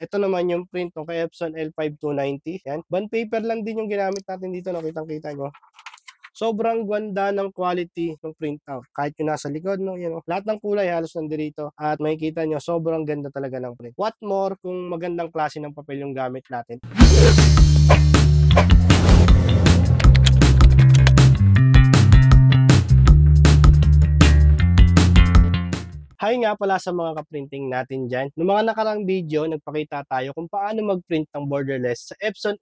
Ito naman yung print ng kay Epson L5290. Yan. Bond paper lang din yung ginamit natin dito. No? Kitang-kita nyo. Sobrang ganda ng quality ng printout. Kahit yung nasa likod, no, you know, lahat ng kulay halos nandito. At makikita nyo, sobrang ganda talaga ng print. What more kung magandang klase ng papel yung gamit natin. Hi nga pala sa mga ka-printing natin dyan. Noong mga nakarang video, nagpakita tayo kung paano mag-print ng borderless sa Epson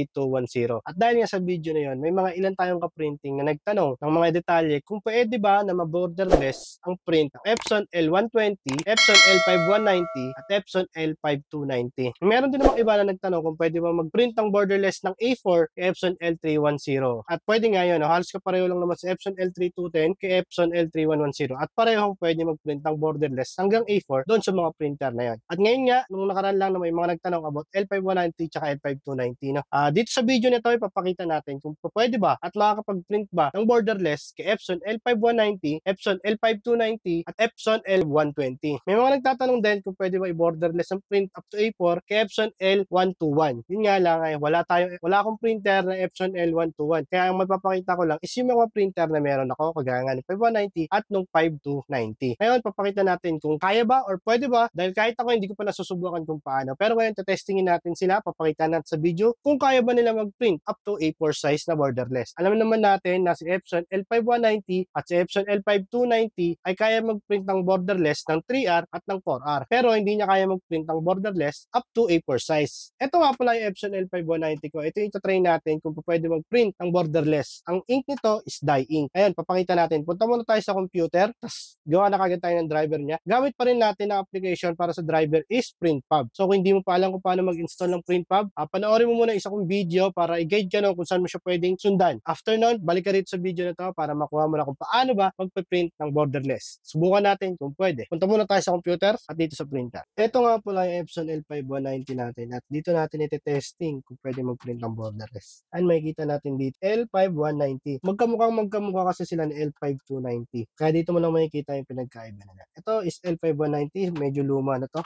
L5210. At dahil nga sa video na yon, may mga ilan tayong ka-printing na nagtanong ng mga detalye kung pwede ba na ma-borderless ang print ng Epson L120, Epson L5190 at Epson L5290. Meron din namang iba na nagtanong kung pwede ba mag-print ng borderless ng A4 kay Epson L310. At pwede nga yun, halos kapareho lang naman sa Epson L3210 kay Epson L3110. At parehong pwede mag-print ng borderless hanggang A4 doon sa mga printer na yan. At ngayon nga, nung nakaraan lang na may mga nagtanong about L5190 at L5290. No? Dito sa video nito, ipapakita natin kung pwede ba at makakapag-print ba ng borderless kay Epson L5190, Epson L5290 at Epson L120. May mga nagtatanong din kung pwede ba i-borderless ang print up to A4 kay Epson L121. Yun nga lang ay wala akong printer na Epson L121. Kaya ang magpapakita ko lang is yung mga printer na meron ako kagaya nga ng 5190 at nung 5290. Ngayon, papakita natin kung kaya ba or pwede ba, dahil kahit ako hindi ko pa nasusubukan kung paano. Pero ngayon, testingin natin sila, papakita natin sa video kung kaya ba nila mag-print up to A4 size na borderless. Alam naman natin na si Epson L5190 at si Epson L5290 ay kaya mag-print ng borderless ng 3R at ng 4R. Pero hindi niya kaya mag-print ng borderless up to A4 size. Ito nga pala yung Epson L5190 ko. Ito yung try natin kung pwede mag-print ng borderless. Ang ink nito is dye ink. Ayan, papakita natin. Punta muna tayo sa computer, tapos gawa na kagad tayo ng driver niya. Gamit pa rin natin ang application para sa driver is printfab. So kung hindi mo pa alam kung paano mag-install ng printfab, panoorin mo muna isa kong video para i-guide ka kung saan mo siya pwedeng sundan. After nun, balik ka rito sa video na to para makuha mo na kung paano ba magpe-print ng borderless. Subukan natin kung pwede. Punta muna tayo sa computer at dito sa printer. Ito nga pala yung Epson L5190 natin at dito natin ite-testing kung pwede mag-print ng borderless. And makikita natin dito L5190. Magkamukha kasi sila ng L5290. Kaya dito mo lang makikita yung pinagkaiba nila. Ito is L5190, medyo luma na to.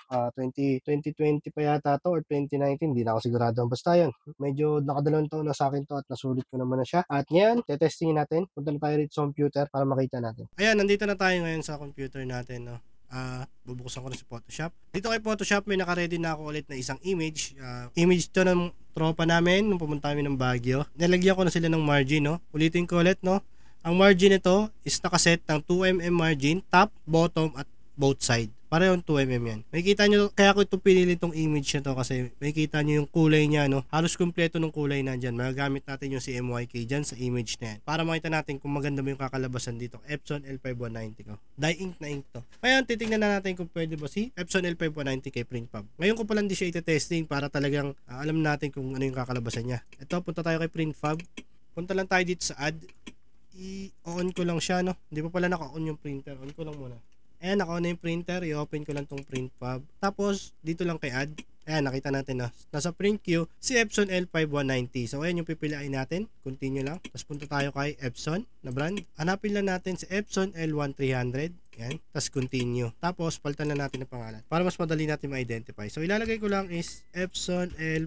2020 pa yata to or 2019, hindi na ako sigurado. Basta yun, medyo nakadalawang taon na sa akin to at nasulit ko naman na siya. At ngayon, tetestingin natin. Punta na tayo rito sa computer para makita natin. Ayan, nandito na tayo ngayon sa computer natin. No? Bubuksan ko na si Photoshop. Dito kay Photoshop, may naka-ready na ako ulit na isang image. Image to ng tropa namin nung pumunta kami ng Baguio. Nilagyan ko na sila ng margin. No? Ulitin ko ulit, no? Ang margin nito is nakaset ng 2mm margin, top, bottom, at both side. Parehong 2mm yan. Makikita nyo, kaya ko ito pinili itong image na to kasi makikita nyo yung kulay niya, no? Halos kumpleto ng kulay na dyan. Magagamit natin yung CMYK dyan sa image na yan. Para makita natin kung maganda ba yung kakalabasan dito. Epson L5190 ko. Dye ink na ink to. Ngayon, titignan na natin kung pwede ba si Epson L5190 kay printfab. Ngayon ko pala hindi siya ite-testing para talagang alam natin kung ano yung kakalabasan niya. Ito, punta tayo kay printfab. Punta lang tayo dito sa add. I-on ko lang siya, no? Hindi pa pala naka-on yung printer. On ko lang muna. Ayan, naka-on na yung printer. I-open ko lang tong printfab. Tapos, dito lang kay add. Ayan, nakita natin na nasa print queue si Epson L5190. So, ayan yung pipiliin natin. Continue lang. Tapos, punta tayo kay Epson na brand. Hanapin lang natin si Epson L1300. Ayan. Tapos, continue. Tapos, palitan na natin ang pangalan para mas madali natin ma-identify. So, ilalagay ko lang is Epson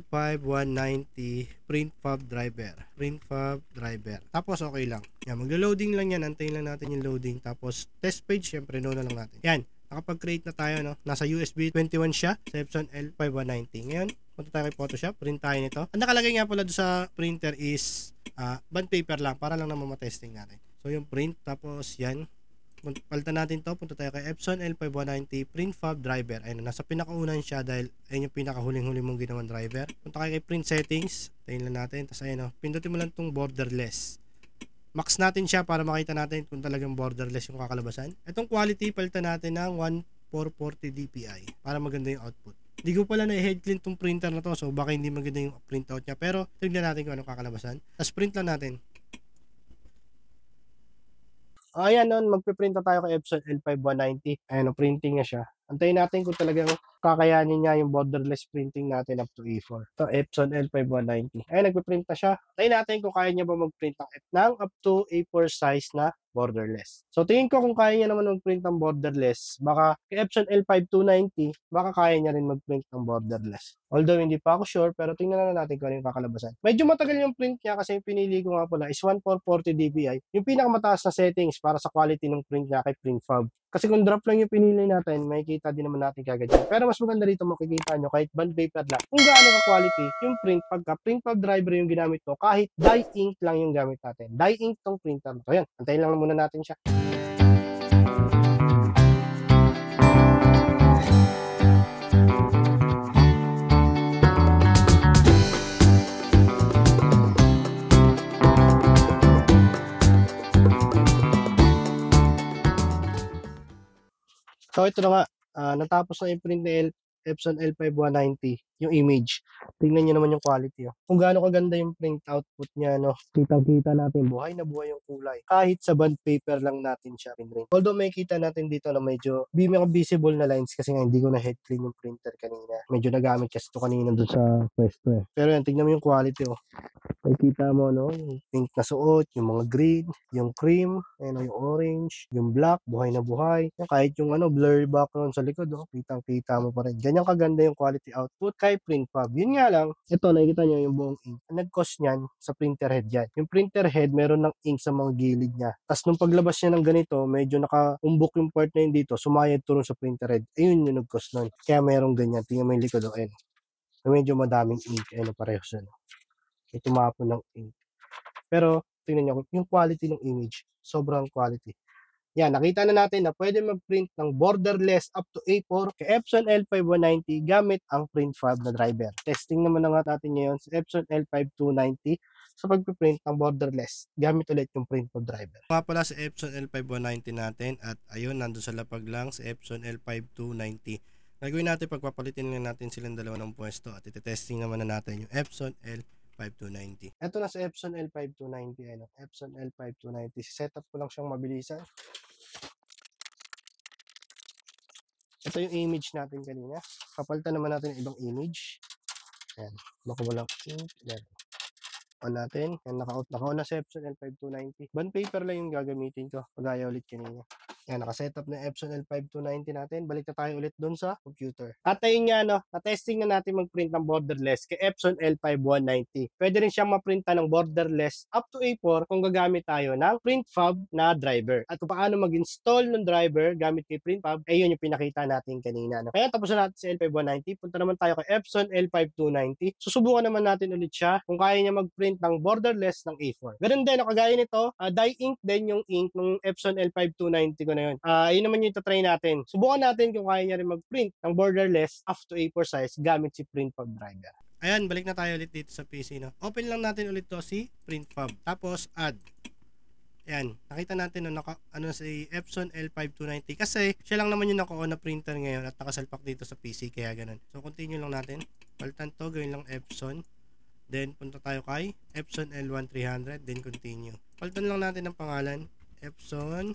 L5190 printfab driver. Printfab driver. Tapos, okay lang. Yan, maglo-loading lang yan. Antayin lang natin yung loading. Tapos, test page, syempre, no na lang natin. Yan. Nakapag-create na tayo, no? Nasa USB 21 siya sa Epson L5190. Ngayon, punta tayo kay Photoshop. Print tayo nito. Ang nakalagay nga pala doon sa printer is bond paper lang para lang naman matesting natin. So, yung print. Tapos, yan. Palitan natin to. Punta tayo kay Epson L5190 printfab driver. Ayun, nasa pinakaunan siya dahil ayun yung pinakahuling-huling mong ginawang driver. Punta tayo kay print settings. Tayin lang natin. Tapos, ayun, no? Pindutin mo lang itong borderless. Max natin siya para makita natin kung talagang borderless yung kakalabasan. Itong quality, palitan natin ng 1440 dpi para maganda yung output. Hindi ko pala na-head clean tong printer na to, so baka hindi maganda yung printout niya. Pero tignan natin kung anong kakalabasan. Tapos print lang natin. Ayan nun, magpiprint na tayo kay Epson L5190. Ayan, printing na siya. Antayin natin kung talagang kakayanin niya yung borderless printing natin up to A4. Ito, Epson L5190. Ayan, nagpiprint na siya. Antayin natin kung kaya niya ba mag-print ng up to A4 size na borderless. So tingin ko kung kaya niya naman mag-print ng borderless, baka kay Epson L5290, baka kaya niya rin mag-print ng borderless. Although hindi pa ako sure, pero tingnan na natin kung ano yung kakalabasan. Medyo matagal yung print niya kasi yung pinili ko nga pala is 1440 dpi, yung pinakamataas na settings para sa quality ng print niya kay printfab. Kasi kung drop lang yung pinili natin, makikita din naman natin kagad yun. Pero mas maganda rito makikita nyo kahit bond paper lang kung gaano ka-quality yung print pagka printfab driver yung ginamit mo kahit dye ink lang yung gamit natin. Dye ink tong printer. So yan, antayin lang muna natin siya. So ito na nga, natapos na yung print ni Epson L5190, yung image. Tingnan nyo naman yung quality. Oh. Kung gaano kaganda yung print output niya, no? Kitang-kita natin, buhay na buhay yung kulay. Kahit sa bond paper lang natin siya pinrint. Although may kita natin dito na medyo visible na lines kasi nga hindi ko na head clean yung printer kanina. Medyo nagamit kasi ito kanina doon sa pwesto eh. Pero yan, tingnan mo yung quality. Oh. Makikita mo, no? Yung pink na suot, yung mga green, yung cream, ayun, yung orange, yung black, buhay na buhay. Yung kahit yung blurry background sa likod, oh, kitang-kita mo pa rin. Ganyan kaganda yung quality output kay printfab. Yun nga lang, ito nakikita nyo yung buong ink. Ang nag-cost niyan sa printer head yan. Yung printer head, meron ng ink sa mga gilid niya. Tapos nung paglabas niya ng ganito, medyo nakaumbok yung part na yun dito, sumayad to sa printer head. Ayun yung nag-cost nun. Kaya merong ganyan. Tingnan mo yung likod, oh, ayun. Medyo madaming ink, ayun, pareho siya. Tumapon ng ink. Pero, tingnan nyo, yung quality ng image, sobrang quality. Yan, nakita na natin na pwede mag-print ng borderless up to A4 kay Epson L5190 gamit ang printfab na driver. Testing naman na nga natin ngayon sa Epson L5290 sa pag-print ng borderless gamit ulit yung printfab driver. Nga pala sa Epson L5190 natin at ayun, nandun sa lapag lang sa Epson L5290. Gagawin natin, pagpapalitin lang natin silang dalawa ng pwesto at iti-testing naman na natin yung Epson L5290. Ito na sa Epson L5290. Ano? Epson L5290. Setup ko lang siyang mabilisan. Ito yung image natin kanina. Kapalitan naman natin yung ibang image. Ayan. Baka walang ink. Ayan. On natin. Ayan, naka-on na sa Epson L5290. Bond paper lang yung gagamitin ko. Pagaya ulit kanina. Yan, nakasetup na Epson L5290 natin. Balik na tayo ulit dun sa computer. At ayun nga, no, na-testing na natin mag-print ng borderless kay Epson L5190. Pwede rin siyang ma-printa ng borderless up to A4 kung gagamit tayo ng printfab na driver. At kung paano mag-install ng driver gamit kay printfab, ayun yung pinakita natin kanina. No? Kaya tapos na natin sa L5190. Punta naman tayo kay Epson L5290. Susubukan naman natin ulit siya kung kaya niya mag-print ng borderless ng A4. Ganun din, kagaya nito, dye ink din yung ink ng Epson L5290 ko na yun. Yun naman yung try natin. Subukan natin kung kaya niya rin mag-print ng borderless up to A4 size gamit si printfab driver. Ayan, balik na tayo ulit dito sa PC. No? Open lang natin ulit to si printfab. Tapos add. Ayan, nakita natin no, si Epson L5290 kasi siya lang naman yung naka-on na printer ngayon at nakasalpak dito sa PC kaya ganun. So continue lang natin. Palitan to, gawin lang Epson. Then punta tayo kay Epson L1300, then continue. Palitan lang natin ang pangalan, Epson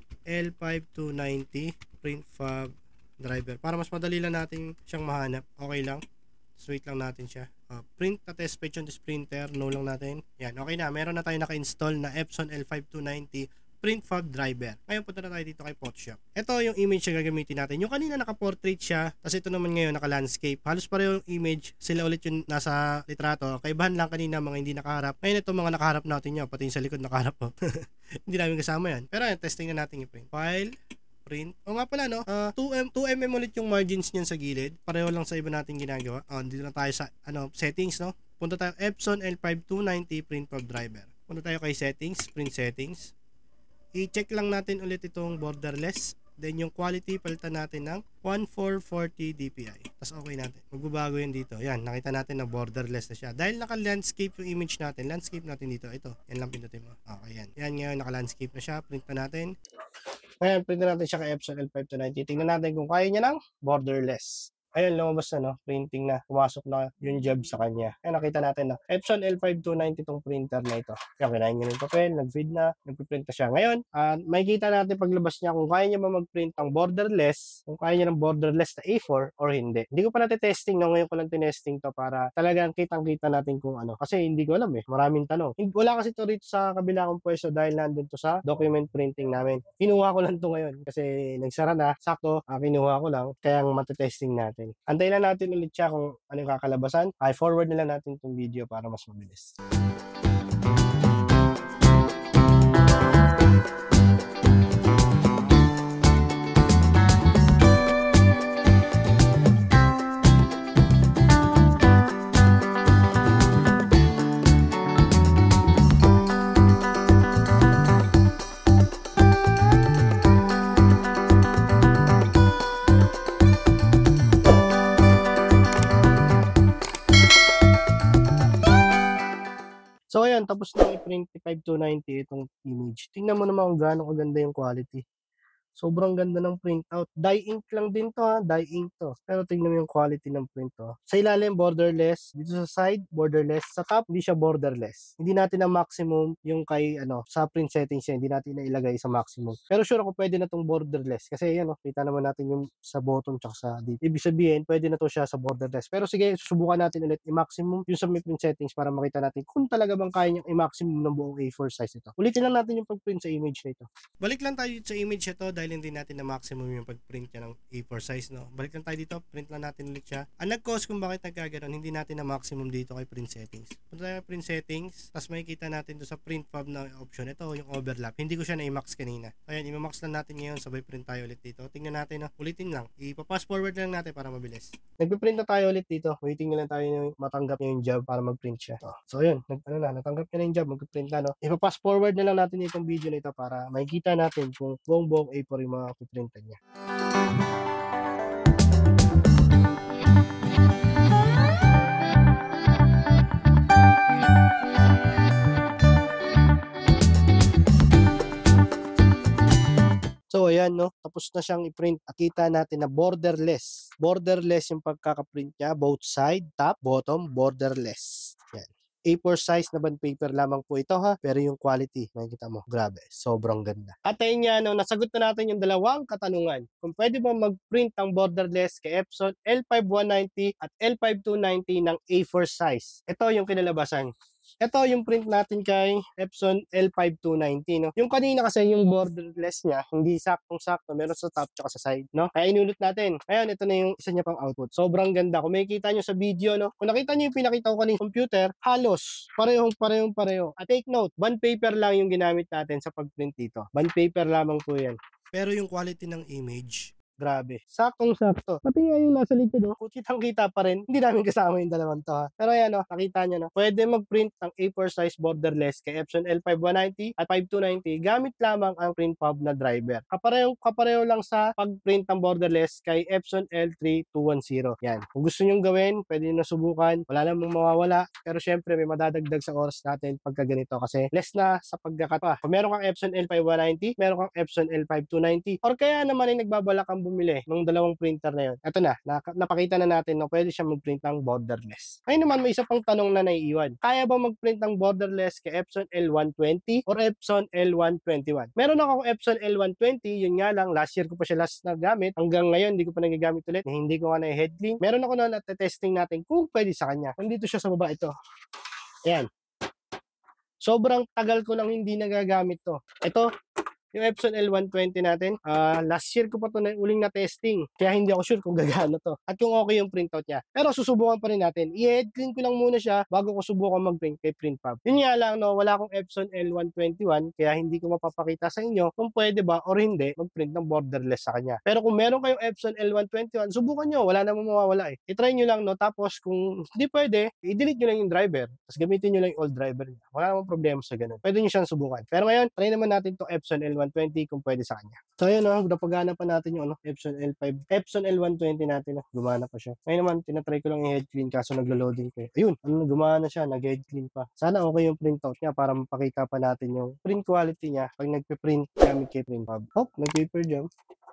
L5290 printfab driver para mas madali lang natin siyang mahanap. Okay lang, wait lang natin siya. Print na test page on this printer, no lang natin. Yan, okay na, meron na tayo naka-install na Epson L5290 printfab driver. Ngayon punta na tayo dito kay Photoshop. Ito yung image na gagamitin natin. Yung kanina naka-portrait siya, kasi ito naman ngayon naka-landscape. Halos pareho yung image, sila ulit yung nasa litrato. Kaibahan lang kanina mga hindi nakaharap. Ngayon ito mga nakaharap natin yun, pati yung sa likod nakaharap po. Hindi namin kasama yan. Pero yan, testing na natin i-print. File, print. O nga pala no, 2mm ulit yung margins niyan sa gilid. Pareho lang sa iba natin ginagawa. Dito na tayo sa settings no. Punta tayo Epson L5290 printfab driver. Punta tayo kay settings, print settings. I-check lang natin ulit itong borderless. Then yung quality, palitan natin ng 1440 dpi. Tapos okay natin. Magbabago yun dito. Yan, nakita natin na borderless na siya. Dahil naka-landscape yung image natin, landscape natin dito. Ito, yan lang pindutin mo. Okay, yan. Yan ngayon, naka-landscape na siya. Print na natin. Ngayon, print na natin siya kay Epson L5290. Tingnan natin kung kaya niya ng borderless. Ayun, lumabas na, no? Printing na. Pumasok na yung job sa kanya. Ayan, nakita natin na Epson L5290 itong printer na ito. Kaya kinain niya ng papel, nag-feed na, nagpiprint na siya. Ngayon, makikita natin paglabas niya kung kaya niya ba mag-print ng borderless, kung kaya niya ng borderless na A4 or hindi. Hindi ko pa natin-testing, no? Ngayon ko lang tinesting to para talagang kitang-kita natin kung ano. Kasi hindi ko alam eh. Maraming tanong. Wala kasi to rito sa kabila kong pwesto dahil nandun to sa document printing namin. Kinuha ko lang to ngayon kasi nagsara na. Sakto, kinuha ko lang. Kaya matitesting natin. Antayin na natin ulit siya kung ano yung kakalabasan. I-forward na lang natin itong video para mas mabilis. So ayan, tapos na i-print 5290 itong image. Tingnan mo naman kung gaano kaganda yung quality. Sobrang ganda ng printout. Dye ink lang din to ha, dye ink to. Pero tingnan mo yung quality ng print to. Sa ilalim, borderless. Dito sa side, borderless. Sa top, hindi siya borderless. Hindi natin na maximum yung kay, sa print settings niya. Hindi natin na ilagay sa maximum. Pero sure ako pwede na tong borderless. Kasi yan, kita naman natin yung sa bottom tsaka sa dito. Ibig sabihin, pwede na to siya sa borderless. Pero sige, susubukan natin ulit i-maximum yung sa print settings para makita natin kung talaga bang kaya niyang i-maximum ng buong A4 size ito. Ulitin lang natin yung pag-print sa image na ito. Balik lang tayo sa image ito dahil hindi natin na maximum yung pag-print niya ng A4 size, no? Balik lang tayo dito, print lang natin ulit siya. Ang nag-cause kung bakit nagkaganon, hindi natin na maximum dito kay print settings. Punta tayo print settings, tapos makikita natin doon sa printfab na option. Ito yung overlap. Hindi ko siya na-max kanina. Ayan, i-max lang natin ngayon, sabay print tayo ulit dito. Tingnan natin, no? Ulitin lang. Ipa-pass forward lang natin para mabilis. Nagpe-print na tayo ulit dito. Waiting na lang tayo yung matanggap niya yung job para mag-print siya. So ayun, natanggap niya na yung job, mag-print na, no? Ipa-pass forward na lang natin itong video na ito para makikita natin kung buong A4 yung mga piprintan niya. So ayan, no, tapos na siyang i-print. Nakita natin na borderless. Borderless yung pagkaka-print niya, both side, top, bottom, borderless. Yan. A4 size na bond paper lamang po ito ha, pero yung quality, makikita mo, grabe, sobrang ganda. At ayun nga, no, nasagot na natin yung dalawang katanungan. Kung pwede ba mag-print ang borderless kay Epson L5190 at L5290 ng A4 size. Ito yung kinalabasan. Ito yung print natin kay Epson L5290, no? Yung kanina kasi yung borderless niya, hindi saktong-sakto, meron sa top tsaka sa side, no? Kaya inulot natin. Ayan, ito na yung isa niya pang output. Sobrang ganda. Kung makikita nyo sa video, no? Kung nakita nyo yung pinakita ko kanina computer, halos pareho. At take note, bond paper lang yung ginamit natin sa pag-print dito. Bond paper lamang po yan. Pero yung quality ng image, grabe. Saktong-sakto. Pati nga yung nasa likod, kung kitang-kita pa rin, hindi namin kasama yung dalawang to, ha. Pero ayan, nakita nyo na. Pwede mag-print ng A4 size borderless kay Epson L5190 at 5290 gamit lamang ang printfab na driver. Kapareho lang sa pag-print ng borderless kay Epson L5210. Yan. Kung gusto nyo gawin, pwede nyo na subukan. Wala namang mawawala. Pero syempre, may madadagdag sa oras natin pagka ganito kasi less na sa pagkakat pa. Kung meron kang Epson L5190, meron kang Epson L5290, or kaya naman ay nagbabalak kang bumili ng dalawang printer na yun. Ito na, napakita na natin na pwede siya mag-print ng borderless. Ngayon naman, may isa pang tanong na naiiwan. Kaya ba mag-print ng borderless kay Epson L120 or Epson L121? Meron akong Epson L120, yun nga lang, last year ko pa siya last na gamit. Hanggang ngayon, hindi ko pa nagagamit ulit. Hindi ko nga na-head clean. Meron ako na testing natin kung pwede sa kanya. Nandito siya sa baba, ito. Ayan. Sobrang tagal ko nang hindi nagagamit to. Ito, yung Epson L120 natin, last year ko pa ito uling na testing. Kaya hindi ako sure kung gagana to. At kung okay yung printout niya. Pero susubukan pa rin natin. I-head clean ko lang muna siya bago ko subukan mag-print kay printfab. Yun nga lang, no, wala akong Epson L121 kaya hindi ko mapapakita sa inyo kung pwede ba or hindi mag-print ng borderless sa kanya. Pero kung meron kayong Epson L121, subukan nyo. Wala namang mawawala eh. I-try nyo lang, no. Tapos kung hindi pwede, i-delete nyo lang yung driver. Tapos gamitin nyo lang yung old driver niya. Wala namang problema sa ganun. Pwede nyo siyang subukan. Pero ngayon, try naman natin to Epson L120 kung pwede sa kanya. So ayun, napagana pa natin yung Epson L120 natin, gumana pa siya. Ngayon naman, tinatry ko lang i-head clean kaso naglo-loading ko. Ayun, gumana siya, nag-head clean pa. Sana okay yung printout niya para mapakita pa natin yung print quality niya pag nagpe-print gamit kay printfab. Nag-paper jump.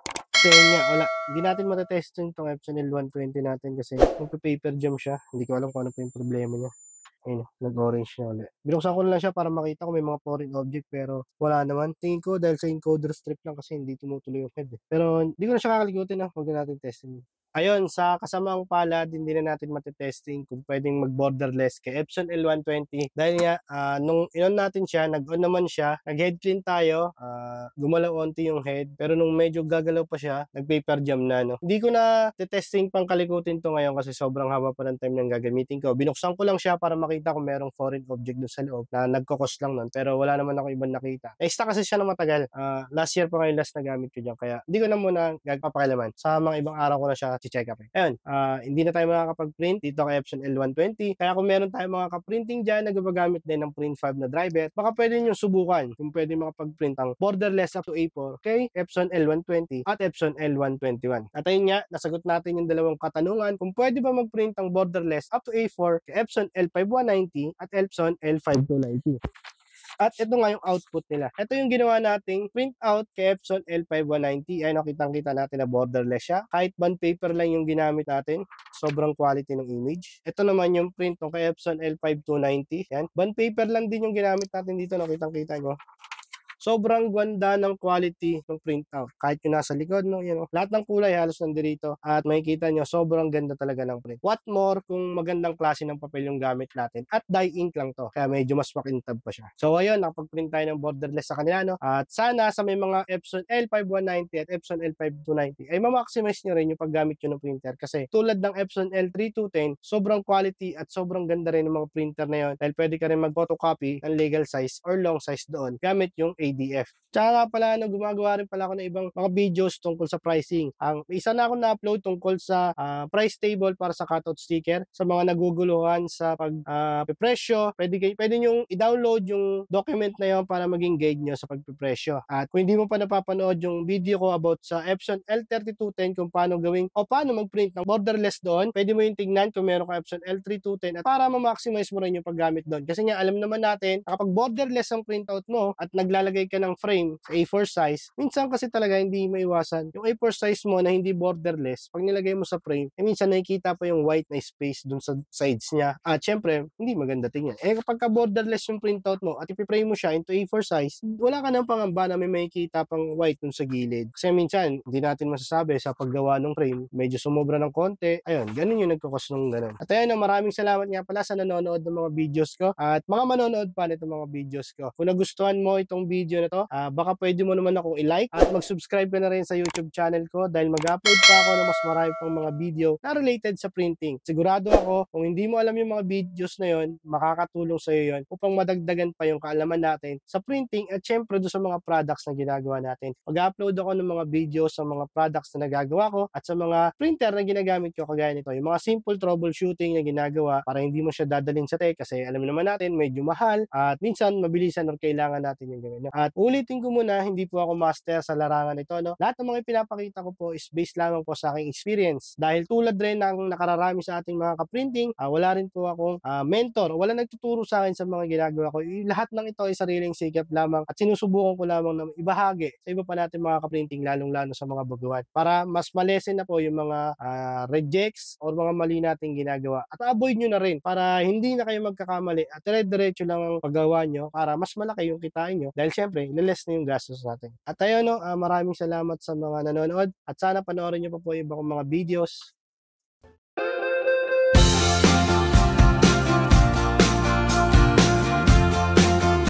Kasi yun nga, wala, hindi natin matetesting tong Epson L120 natin kasi magpe-paper jam siya. Hindi ko alam kung ano pa yung problema niya. Ayun, nag-orange na ulit. Binuksan ko na lang siya para makita kung may mga foreign object pero wala naman. Tingin ko dahil sa encoder strip lang kasi hindi tumutuloy yung head eh. Pero hindi ko na siya kakalikutin na. Huwag na natin testing. Ayun, sa kasamaang palad, hindi na natin matitesting kung pwedeng mag-borderless kay Epson L120. Dahil nga, nung inon natin siya, nag-on naman siya, nag-head clean tayo, gumalaw onti yung head, pero nung medyo gagalaw pa siya, nag-paper jam na, no? Hindi ko na testing pang kalikutin to ngayon kasi sobrang haba pa ng time ng gagamitin ko. Binuksan ko lang siya para makita kung merong foreign object doon sa loob na nagkakos lang nun, pero wala naman ako ibang nakita. Na-stuck kasi siya na matagal. Last year pa kayo last na gamit ko dyan, kaya hindi ko na muna gagpapakilaman. Sa mga ibang araw ko na siya check up. Ayun, hindi na tayo makakapag-print dito kay Epson L120. Kaya kung meron tayong mga ka-printing dyan na gumagamit din ng printfab na driver, baka pwede nyo subukan kung pwede makapag-print ang borderless up to A4 kay Epson L120 at Epson L121. At ayun nga, nasagot natin yung dalawang katanungan kung pwede ba mag-print ang borderless up to A4 kay Epson L5190 at Epson L5290. At ito nga yung output nila. Ito yung ginawa nating print out kay Epson L5190. Ay, nakitang-kita natin na borderless siya. Kahit bond paper lang yung ginamit natin. Sobrang quality ng image. Ito naman yung print ng kay Epson L5290. Yan. Bond paper lang din yung ginamit natin dito. Nakitang-kita nyo. Sobrang ganda ng quality ng printout. Kahit yung nasa likod, no, yun, lahat ng kulay halos nandito. At makikita nyo, sobrang ganda talaga ng print. What more kung magandang klase ng papel yung gamit natin. At dye ink lang to. Kaya medyo mas makintab pa siya. So ayun, nakapag-print tayo ng borderless sa kanila. No? At sana sa may mga Epson L5190 at Epson L5290 ay ma-maximize nyo rin yung paggamit nyo ng printer. Kasi tulad ng Epson L3210, sobrang quality at sobrang ganda rin ng mga printer na yun. Dahil pwede ka rin mag-photocopy ng legal size or long size doon gamit yung ADF. Tsaka pala, gumagawa rin pala ako ng ibang mga videos tungkol sa pricing. May isa na ako na-upload tungkol sa price table para sa cutout sticker. Sa mga naguguluhan sa pagpresyo, pwede nyo i-download yung document na yun para maging guide nyo sa pagpipresyo. At kung hindi mo pa napapanood yung video ko about sa Epson L3210 kung paano gawing o paano mag-print ng borderless doon, pwede mo yung tignan kung meron ka Epson L3210 at para ma-maximize mo rin yung paggamit doon. Kasi nga, alam naman natin, kapag borderless ang printout mo at naglalagay ka ng frame sa A4 size, minsan kasi talaga hindi maiwasan. Yung A4 size mo na hindi borderless, pag nilagay mo sa frame, minsan nakikita pa yung white na space dun sa sides niya. At syempre, hindi maganda tingnan. Kapag ka borderless yung printout mo at ipiprame mo siya into A4 size, wala ka ng pangamba na may makikita pang white dun sa gilid. Kasi minsan, hindi natin masasabi sa paggawa ng frame, medyo sumobra ng konti. Ayun, ganun yung nagkakos ng ganun. At ayun, maraming salamat nga pala sa nanonood ng mga videos ko at mga manonood pa nito mga videos ko. Kung nagustuhan mo itong video na to, baka pwede mo naman akong i-like at mag-subscribe ka na rin sa YouTube channel ko dahil mag-upload pa ako ng mas marami pang mga video na related sa printing. Sigurado ako, kung hindi mo alam yung mga videos na yon, makakatulong sa iyo yon upang madagdagan pa yung kaalaman natin sa printing at syempre doon sa mga products na ginagawa natin. Mag-upload ako ng mga videos sa mga products na nagagawa ko at sa mga printer na ginagamit ko kagaya nito. Yung mga simple troubleshooting na ginagawa para hindi mo siya dadalhin sa tech kasi alam naman natin medyo mahal at minsan mabilisan or kailangan natin yung gawin. At ulitin ko muna, hindi po ako master sa larangan ito. No? Lahat ng mga pinapakita ko po is based lamang po sa aking experience. Dahil tulad rin ng nakararami sa ating mga kaprinting, wala rin po akong mentor. Wala nagtuturo sa akin sa mga ginagawa ko. Lahat ng ito ay sariling sikap lamang at sinusubukan ko lamang na ibahagi sa iba pa natin mga kaprinting, lalong-lalo sa mga baguhan. Para mas malesen na po yung mga rejects or mga mali nating ginagawa. At avoid nyo na rin para hindi na kayo magkakamali at dire-diretso lang ang paggawa nyo para mas malaki yung kitain nyo. Dahil syempre, less na yung gastos natin. At ayun, no, maraming salamat sa mga nanonood at sana panoorin nyo pa po yung iba kong mga videos.